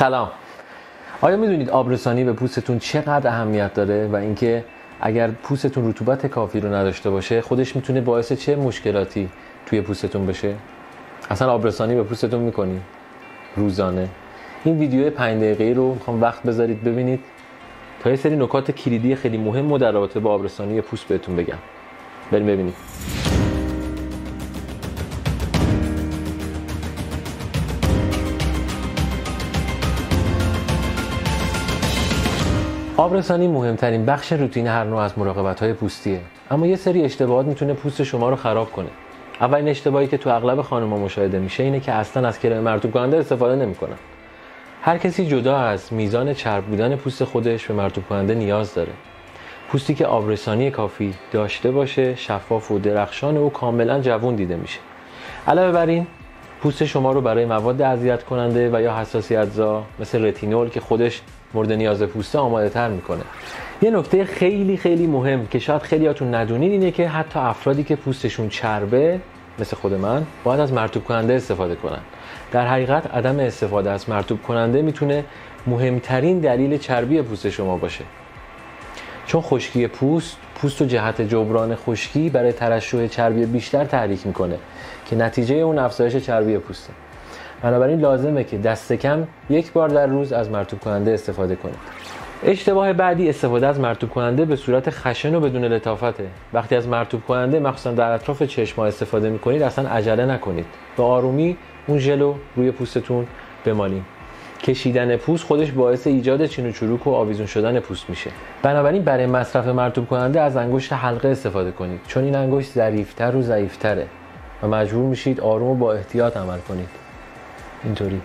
سلام. آیا میدونید آبرسانی به پوستتون چقدر اهمیت داره و اینکه اگر پوستتون رطوبت کافی رو نداشته باشه خودش میتونه باعث چه مشکلاتی توی پوستتون بشه؟ اصلا آبرسانی به پوستتون میکنی روزانه؟ این ویدیو 5 دقیقه‌ای رو میخوام وقت بذارید ببینید تا یه سری نکات کلیدی خیلی مهم در رابطه با آبرسانی پوست بهتون بگم. بریم ببینید. آبرسانی مهمترین بخش روتین هر نوع از مراقبت‌های پوستیه، اما یه سری اشتباهات میتونه پوست شما رو خراب کنه. اولین اشتباهی که تو اغلب خانم‌ها مشاهده میشه اینه که اصلا از کرم مرطوب کننده استفاده نمی‌کنن. هر کسی جدا از میزان چرب بودن پوست خودش به مرطوب کننده نیاز داره. پوستی که آبرسانی کافی داشته باشه شفاف و درخشان و کاملا جوان دیده میشه. علاوه بر این پوست شما رو برای مواد اذیت کننده و یا حساسیت‌زا مثل رتینول که خودش مورد نیاز پوسته آماده تر میکنه. یه نکته خیلی مهم که شاید خیلیاتون ندونید اینه که حتی افرادی که پوستشون چربه مثل خود من باید از مرطوب کننده استفاده کنن. در حقیقت عدم استفاده از مرطوب کننده میتونه مهمترین دلیل چربی پوست شما باشه، چون خشکی پوست و جهت جبران خشکی برای ترشح چربی بیشتر تحریک میکنه که نتیجه اون افزایش چربی پوسته. بنابراین لازمه که دست کم 1 بار در روز از مرطوب کننده استفاده کنید. اشتباه بعدی استفاده از مرطوب کننده به صورت خشن و بدون لطافته. وقتی از مرطوب کننده مخصوصا در اطراف چشم‌ها استفاده می‌کنید اصلا عجله نکنید. به آرومی اون ژل روی پوستتون بمالید. کشیدن پوست خودش باعث ایجاد چین و چروک و آویزون شدن پوست میشه. بنابراین برای مصرف مرطوب کننده از انگشت حلقه استفاده کنید، چون این انگشت ظریف‌تر و ضعیف‌تره و مجبور میشید آروم و با احتیاط عمل کنید. اینطوری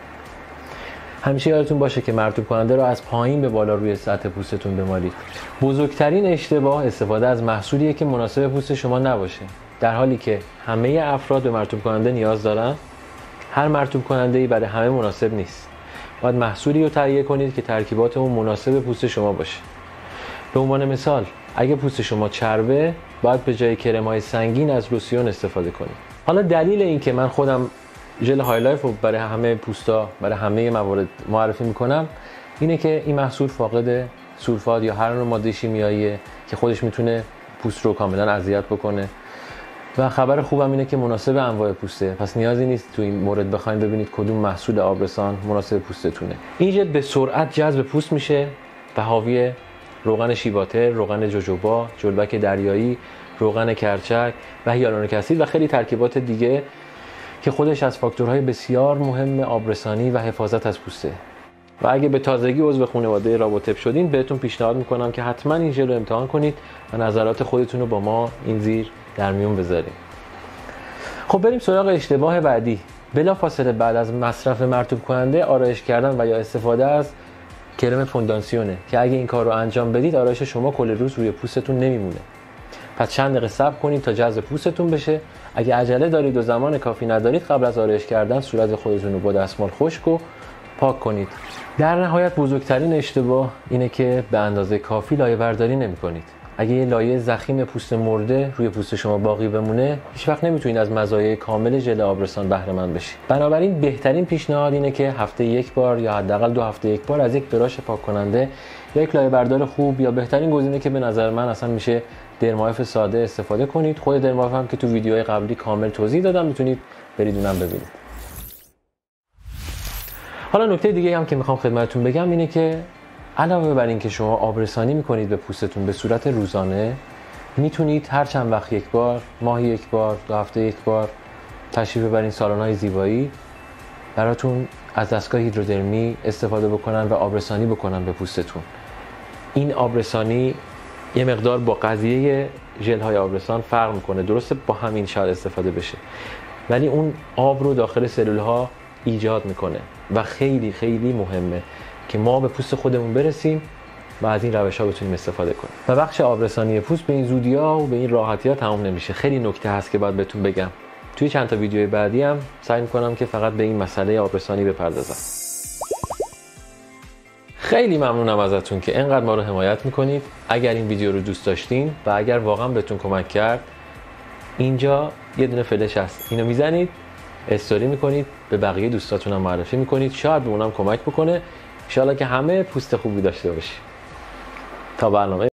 همیشه یادتون باشه که مرطوب کننده رو از پایین به بالا روی سطح پوستتون بمالید. بزرگترین اشتباه استفاده از محصولیه که مناسب پوست شما نباشه. در حالی که همه افراد به مرطوب کننده نیاز دارن، هر مرطوب کننده‌ای برای همه مناسب نیست. باید محصولی رو تهیه کنید که ترکیبات اون مناسب پوست شما باشه. به عنوان مثال، اگه پوست شما چربه، باید به جای کرم‌های سنگین از لوسیون استفاده کنید. حالا دلیل این که من خودم ژل هایلایف رو برای همه پوستا برای همه موارد معرفی میکنم اینه که این محصول فاقد سولفات یا هر نوع ماده شیمیاییه که خودش میتونه پوست رو کاملا اذیت بکنه و خبر خوبم اینه که مناسب انواع پوسته، پس نیازی نیست تو این مورد بخواید ببینید کدوم محصول آبرسان مناسب پوستتونه. این ژل به سرعت جذب پوست میشه و حاوی روغن شیباتر، روغن جوجوبا، جلبک دریایی، روغن کرچک و هیالورونیک اسید و خیلی ترکیبات دیگه که خودش از فاکتورهای بسیار مهم آبرسانی و حفاظت از پوسته. و اگه به تازگی عضو خانواده رابطب شدین بهتون پیشنهاد میکنم که حتما این ژل رو امتحان کنید و نظرات خودتون رو با ما این زیر در میون بذارید. خب بریم سراغ اشتباه بعدی. بلافاصله بعد از مصرف مرطوب کننده آرایش کردن و یا استفاده از کرم فونداسیونه که اگه این کار رو انجام بدید آرایش شما کل روز روی پوستتون نمیمونه. پس چند دقیقه صبر کنید تا جذب پوستتون بشه. اگه عجله دارید و زمان کافی ندارید قبل از آرایش کردن صورت خودتون رو با دستمال خشک و پاک کنید. در نهایت بزرگترین اشتباه اینه که به اندازه کافی لایه برداری نمی‌کنید. اگه یه لایه ضخیم پوست مرده روی پوست شما باقی بمونه هیچ وقت نمیتونید از مزایای کامل ژل آبرسان بهره مند بشید. بنابراین بهترین پیشنهاد اینه که هفته 1 بار یا حداقل 2 هفته 1 بار از یک براش پاک کننده یا یک لایه بردار خوب یا بهترین گزینه که به نظر من اصلا میشه درمایف ساده استفاده کنید. خود درمایف هم که تو ویدیوهای قبلی کامل توضیح دادم، میتونید برید اونم ببینید. حالا نکته دیگه هم که میخوام خدمتتون بگم اینه که علاوه بر این که شما آبرسانی میکنید به پوستتون به صورت روزانه، میتونید هر چند وقت 1 بار، ماهی 1 بار، 2 هفته 1 بار تشریف ببرین سالن‌های زیبایی براتون از دستگاه هیدرودرمی استفاده بکنن و آبرسانی بکنن به پوستتون. این آبرسانی یه مقدار با قضیه ژل های آبرسان فرق میکنه. درسته با همین شاید استفاده بشه ولی اون آب رو داخل سلول ها ایجاد میکنه و خیلی مهمه که ما به پوست خودمون برسیم و از این روش ها بتونیم استفاده کنیم. و بخش آبرسانی پوست به این زودی ها و به این راحتی ها تمام نمیشه. خیلی نکته هست که باید بهتون بگم. توی چند تا ویدیوی بعدی هم سعی میکنم که فقط به این مسئله آبرسانی بپردازم. خیلی ممنونم ازتون که اینقدر ما رو حمایت میکنید. اگر این ویدیو رو دوست داشتین و اگر واقعا بهتون کمک کرد، اینجا یه دونه فلش هست، اینو میزنید استوری میکنید، به بقیه دوستاتون هم معرفی میکنید، شاید به اونم کمک بکنه. ان شاءالله که همه پوست خوبی داشته باشید. تا برنامه